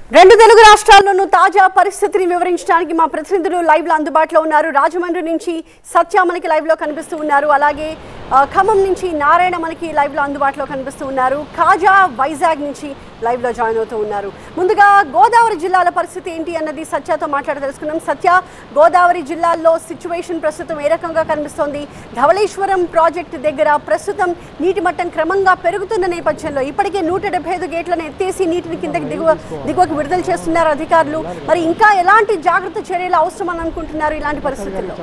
రెండు తెలుగు రాష్ట్రాల్లోనూ తాజా పరిస్థితిని వివరించడానికి మా ప్రతినిధులు లైవ్ లో అందుబాటులో ఉన్నారు. రాజమండ్రి నుంచి సత్య మనకి లైవ్ లో కనిపిస్తూ ఉన్నారు. అలాగే ఖమ్మం నుంచి నారాయణ మనకి లైవ్ లో అందుబాటులో కనిపిస్తూ ఉన్నారు. కాజా వైజాగ్ నుంచి లైవ్ లో జాయిన్ అవుతూ ఉన్నారు. ముందుగా గోదావరి జిల్లాల పరిస్థితి ఏంటి అన్నది సత్యతో మాట్లాడి తెలుసుకున్నాం. సత్య, గోదావరి జిల్లాల్లో సిచ్యువేషన్ ప్రస్తుతం ఏ రకంగా కనిపిస్తోంది? ధవళేశ్వరం ప్రాజెక్టు దగ్గర ప్రస్తుతం నీటి మట్టం క్రమంగా పెరుగుతున్న నేపథ్యంలో ఇప్పటికే 175 గేట్లను ఎత్తేసి నీటిని కిందకి దిగువకు విడుదల చేస్తున్నారు అధికారులు. మరి ఇంకా ఎలాంటి జాగ్రత్త చర్యలు అవసరం అని అనుకుంటున్నారు ఇలాంటి పరిస్థితుల్లో?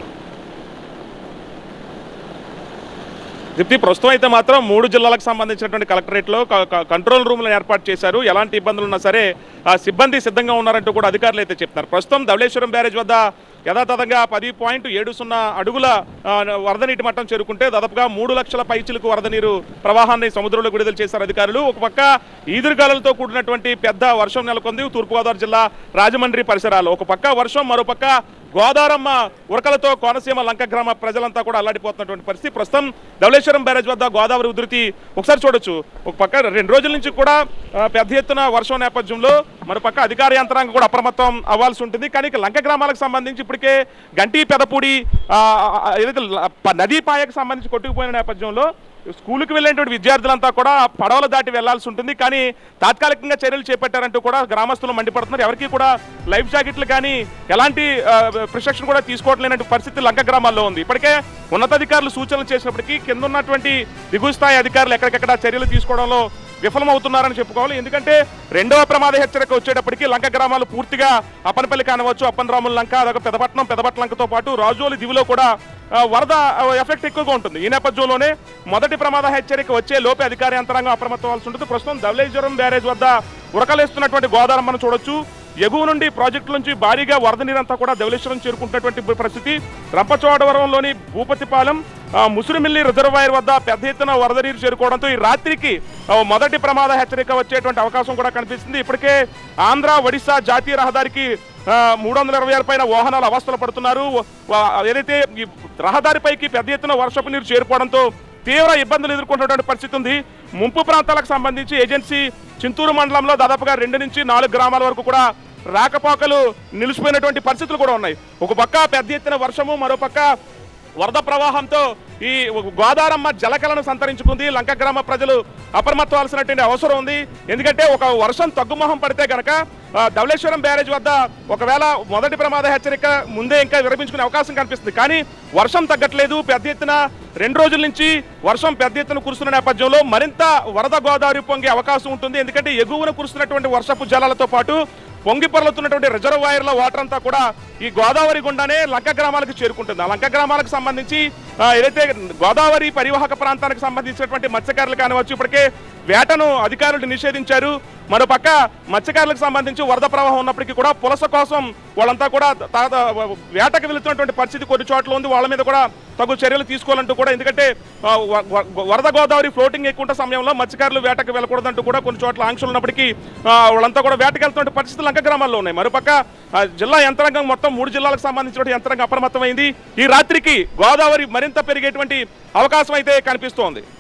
దీప్తి, ప్రస్తుతం అయితే మాత్రం 3 జిల్లాలకు సంబంధించినటువంటి కలెక్టరేట్లో కంట్రోల్ రూమ్లను ఏర్పాటు చేశారు. ఎలాంటి ఇబ్బందులు ఉన్నా సరే సిబ్బంది సిద్ధంగా ఉన్నారంటూ కూడా అధికారులు అయితే చెప్తున్నారు. ప్రస్తుతం ధవళేశ్వరం బ్యారేజ్ వద్ద యథాతథంగా 10.70 అడుగుల వరద నీటి మట్టం చేరుకుంటే దాదాపుగా 3 లక్షల పైచిలకు వరద నీరు ప్రవాహాన్ని సముద్రంలో విడుదల చేశారు అధికారులు. ఒక పక్క ఈదురుగాలులతో కూడినటువంటి పెద్ద వర్షం నెలకొంది తూర్పుగోదావరి జిల్లా రాజమండ్రి పరిసరాలు. ఒక పక్క వర్షం, మరోపక్క గోదావరమ్మ ఉరకలతో కోనసీమ లంక గ్రామ ప్రజలంతా కూడా అల్లాడిపోతున్నటువంటి పరిస్థితి. ప్రస్తుతం ధవళేశ్వరం బ్యారేజ్ వద్ద గోదావరి ఉధృతి ఒకసారి చూడొచ్చు. ఒక పక్క 2 రోజుల నుంచి కూడా పెద్ద ఎత్తున వర్షం నేపథ్యంలో మరోపక్క అధికార యంత్రాంగం కూడా అప్రమత్తం అవ్వాల్సి ఉంటుంది. కానీ లంక గ్రామాలకు సంబంధించి ఇప్పటికే గంటి పెదపూడి ఏదైతే నదీ పాయకు సంబంధించి కొట్టుకుపోయిన నేపథ్యంలో స్కూలుకి వెళ్ళేటువంటి విద్యార్థులంతా కూడా పడవలు దాటి వెళ్లాల్సి ఉంటుంది. కానీ తాత్కాలికంగా చర్యలు చేపట్టారంటూ కూడా గ్రామస్తులు మండిపడుతున్నారు. ఎవరికి కూడా లైఫ్ జాకెట్లు కానీ ఎలాంటి ప్రిస్ట్రిక్షన్ కూడా తీసుకోవడం లేనటువంటి పరిస్థితి లంక గ్రామాల్లో ఉంది. ఇప్పటికే ఉన్నతాధికారులు సూచనలు చేసినప్పటికీ కింద ఉన్నటువంటి దిగువ స్థాయి అధికారులు ఎక్కడికెక్కడ చర్యలు తీసుకోవడంలో విఫలమవుతున్నారని చెప్పుకోవాలి. ఎందుకంటే 2వ ప్రమాద హెచ్చరిక వచ్చేటప్పటికి లంక గ్రామాలు పూర్తిగా అప్పనపల్లి కానవచ్చు, అప్పనరాముల లంక, అదొక పెదపట్నం లంకతో పాటు రాజోలి దివిలో కూడా వరద ఎఫెక్ట్ ఎక్కువగా ఉంటుంది. ఈ నేపథ్యంలోనే మొదటి ప్రమాద హెచ్చరిక వచ్చే లోపే అధికార యంత్రాంగం అప్రమత్తం అవ్వాల్సి ఉంటుంది. ప్రస్తుతం ధవళేశ్వరం బ్యారేజ్ వద్ద ఉరకలేస్తున్నటువంటి గోదావరమ్మను చూడొచ్చు. ఎగువ నుండి ప్రాజెక్టు నుంచి భారీగా వరద నీరంతా కూడా ధవళేశ్వరం చేరుకుంటున్నటువంటి పరిస్థితి. రంపచోడవరంలోని భూపతిపాలెం, ముసురుమిల్లి రిజర్వాయర్ వద్ద పెద్ద ఎత్తున వరద నీరు చేరుకోవడంతో ఈ రాత్రికి మొదటి ప్రమాద హెచ్చరిక వచ్చేటువంటి అవకాశం కూడా కనిపిస్తుంది. ఇప్పటికే ఆంధ్ర ఒడిశా జాతీయ రహదారికి 326 పైన వాహనాలు అవస్థలు పడుతున్నారు. ఏదైతే ఈ రహదారిపైకి పెద్ద ఎత్తున వర్షపు నీరు చేరుకోవడంతో తీవ్ర ఇబ్బందులు ఎదుర్కొంటున్నటువంటి పరిస్థితి ఉంది. ముంపు ప్రాంతాలకు సంబంధించి ఏజెన్సీ చింతూరు మండలంలో దాదాపుగా 2 నుంచి 4 గ్రామాల వరకు కూడా రాకపోకలు నిలిచిపోయినటువంటి పరిస్థితులు కూడా ఉన్నాయి. ఒక పక్క పెద్ద ఎత్తున వర్షము, మరోపక్క వరద ప్రవాహంతో ఈ గోదావరమ్మ జలకలను సంతరించుకుంది. లంక గ్రామ ప్రజలు అప్రమత్తవలసినటువంటి అవసరం ఉంది. ఎందుకంటే ఒక వర్షం తగ్గుమొహం పడితే కనుక ధవళేశ్వరం బ్యారేజ్ వద్ద ఒకవేళ మొదటి ప్రమాద హెచ్చరిక ముందే ఇంకా విరమించుకునే అవకాశం కనిపిస్తుంది. కానీ వర్షం తగ్గట్లేదు. పెద్ద ఎత్తున 2 రోజుల నుంచి వర్షం పెద్ద ఎత్తున కురుస్తున్న నేపథ్యంలో మరింత వరద గోదావరి పొంగే అవకాశం ఉంటుంది. ఎందుకంటే ఎగువన కురుస్తున్నటువంటి వర్షపు జలాలతో పాటు పొంగి పొరలుతున్నటువంటి రిజర్వాయర్ల వాటర్ అంతా కూడా ఈ గోదావరి గుండానే లంక గ్రామాలకు చేరుకుంటుంది. ఆ లంక గ్రామాలకు సంబంధించి ఏదైతే గోదావరి పరివాహక ప్రాంతానికి సంబంధించినటువంటి మత్స్యకారులు కానివచ్చు, ఇప్పటికే వేటను అధికారులు నిషేధించారు. మరోపక్క మత్స్యకారులకు సంబంధించి వరద ప్రవాహం ఉన్నప్పటికీ కూడా పులస కోసం వాళ్ళంతా కూడా వేటకు వెళుతున్నటువంటి పరిస్థితి కొన్ని చోట్ల ఉంది. వాళ్ళ మీద కూడా తగు చర్యలు తీసుకోవాలంటూ కూడా, ఎందుకంటే వరద గోదావరి ఫ్లోటింగ్ ఎక్కువ సమయంలో మత్స్యకారులు వేటకు వెళ్ళకూడదంటూ కూడా కొన్ని చోట్ల ఆంక్షలు ఉన్నప్పటికీ వాళ్ళంతా కూడా వేటకు వెళ్తున్న పరిస్థితులు లంక గ్రామాల్లో ఉన్నాయి. మరోపక్క జిల్లా యంత్రాంగం మొత్తం 3 జిల్లాలకు సంబంధించిన యంత్రాంగం అప్రమత్తమైంది. ఈ రాత్రికి గోదావరి మరింత పెరిగేటువంటి అవకాశం అయితే కనిపిస్తోంది.